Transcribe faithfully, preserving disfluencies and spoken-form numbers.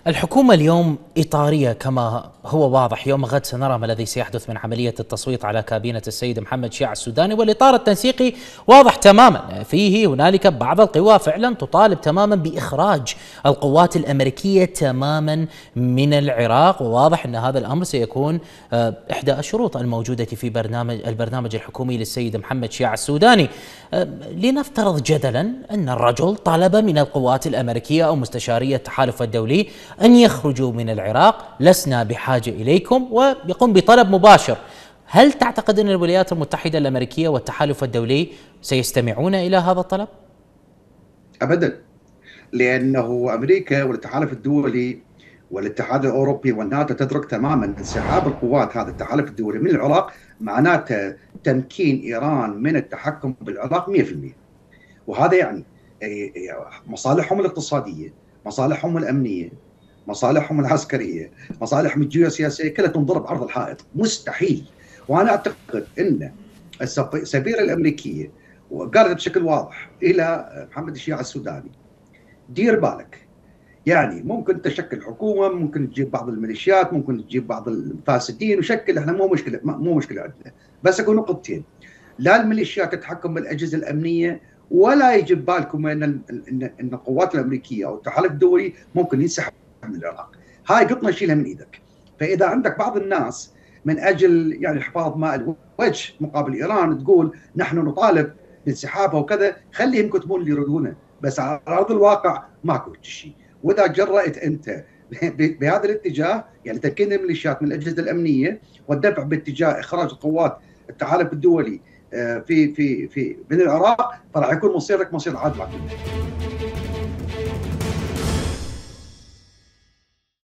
الحكومة اليوم إطارية كما هو واضح. يوم غد سنرى ما الذي سيحدث من عملية التصويت على كابينة السيد محمد شيع السوداني، والإطار التنسيقي واضح تماما. فيه هنالك بعض القوى فعلا تطالب تماما بإخراج القوات الأمريكية تماما من العراق، وواضح أن هذا الأمر سيكون إحدى الشروط الموجودة في برنامج البرنامج الحكومي للسيد محمد شيع السوداني. لنفترض جدلا أن الرجل طلب من القوات الأمريكية أو مستشاري التحالف الدولي أن يخرجوا من العراق، لسنا بحاجة إليكم، ويقوم بطلب مباشر. هل تعتقد أن الولايات المتحدة الأمريكية والتحالف الدولي سيستمعون إلى هذا الطلب؟ أبدا، لأنه أمريكا والتحالف الدولي والاتحاد الأوروبي والناتو تدرك تماما انسحاب القوات هذا التحالف الدولي من العراق معناته تمكين إيران من التحكم بالعراق مئة بالمئة. وهذا يعني مصالحهم الاقتصادية، مصالحهم الأمنية، مصالحهم العسكريه، مصالحهم الجيوسياسيه كلها تنضرب عرض الحائط. مستحيل. وانا اعتقد ان السفيره الامريكيه وقالت بشكل واضح الى محمد الشيع السوداني: دير بالك، يعني ممكن تشكل حكومه، ممكن تجيب بعض الميليشيات، ممكن تجيب بعض الفاسدين وشكل، احنا مو مشكله مو مشكله عندنا، بس اكو نقطتين: لا الميليشيات تتحكم بالاجهزه الامنيه، ولا يجب بالكم ان ان القوات الامريكيه او التحالف الدولي ممكن ينسحب من العراق. هاي قطنا شيلها من ايدك. فاذا عندك بعض الناس من اجل يعني حفاظ ماء الوجه مقابل ايران تقول نحن نطالب بانسحابها وكذا، خليهم يكتبون اللي يريدونه، بس على ارض الواقع ماكو شيء. واذا جرأت انت بهذا الاتجاه، يعني تمكين الميليشيات من الاجهزه الامنيه والدفع باتجاه اخراج قوات التحالف الدولي في في في من العراق، فراح يكون مصيرك مصير عادل.